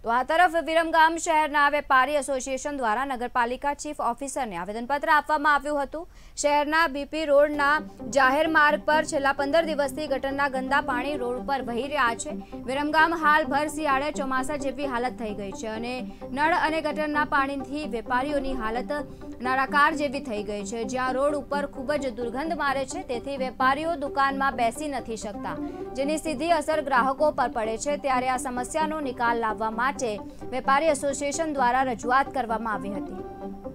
તો આ તરફ વિરમગામ શહેરના વેપારી એસોસિએશન દ્વારા નગરપાલિકા ચીફ ઓફિસરને આવેદનપત્ર આપવામાં આવ્યું હતું। શહેરના બીપી રોડના જાહેર માર્ગ પર છેલ્લા 15 દિવસથી ગટરના ગંદા પાણી રોડ પર વહી રહ્યા છે। વિરમગામ હાલ ભર શિયાળે ચોમાસા જેવી હાલત થઈ ગઈ છે અને નળ અને ગટરના પાણીથી વેપારીઓની હાલત નરાકાર જેવી થઈ ગઈ છે, જ્યાં રોડ ઉપર ખૂબ જ દુર્ગંધ મારે છે। તેથી વેપારીઓ દુકાનમાં બેસી નથી શકતા, જેની સીધી અસર ગ્રાહકો પર પડે છે। ત્યારે આ સમસ્યાનો નિકાલ લાવવા માટે વેપારી એસોસિએશન દ્વારા રજૂઆત કરવામાં આવી હતી।